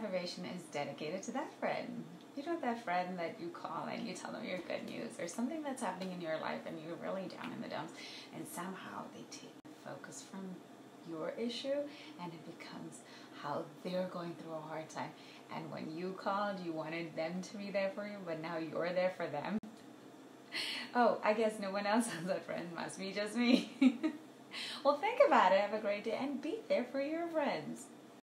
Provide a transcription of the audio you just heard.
affirmation is dedicated to that friend. You know, that friend that you call and you tell them your good news or something that's happening in your life and you're really down in the dumps, and somehow they take focus from your issue and it becomes how they're going through a hard time. And when you called, you wanted them to be there for you, but now you're there for them. Oh, I guess no one else has a friend. Must be just me. Well, think about it. Have a great day and be there for your friends.